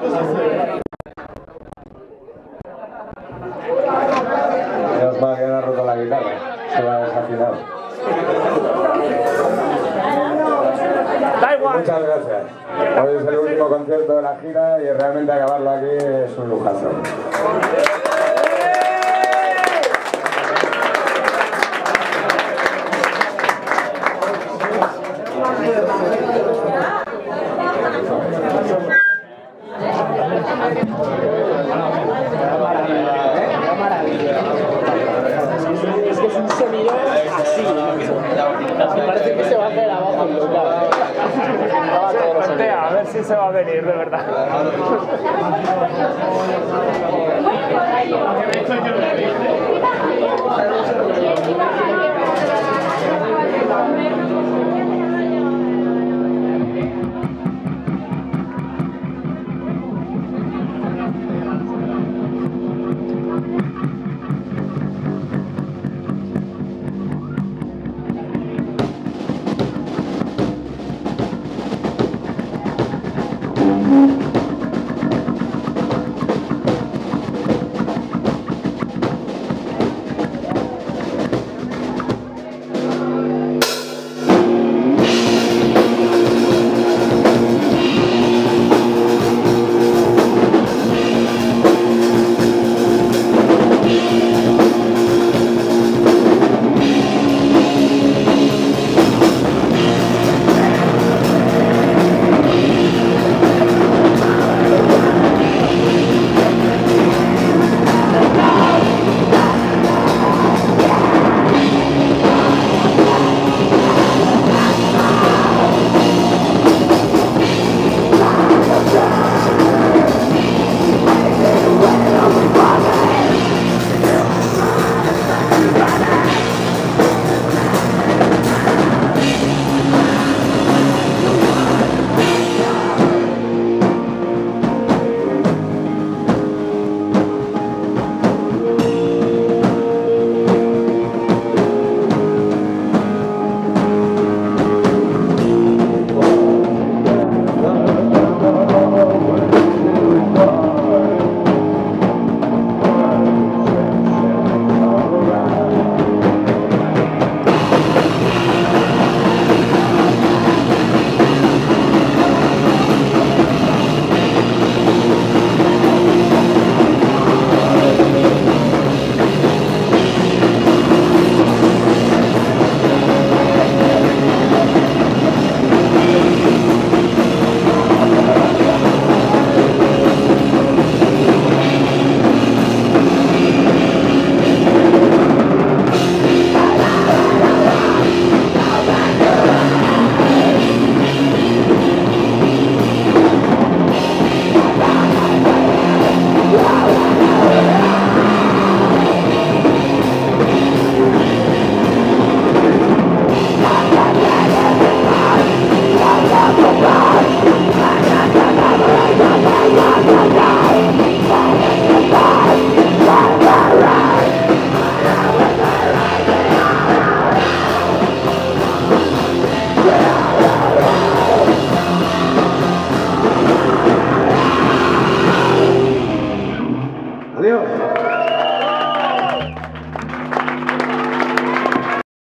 Menos mal que no ha roto la guitarra, se va desafinado. Muchas gracias. Hoy es el último concierto de la gira y realmente acabarlo aquí es un lujazo. Es que es un sonido así. Me parece que se va a hacer abajo el local. A ver si se va a venir, de verdad.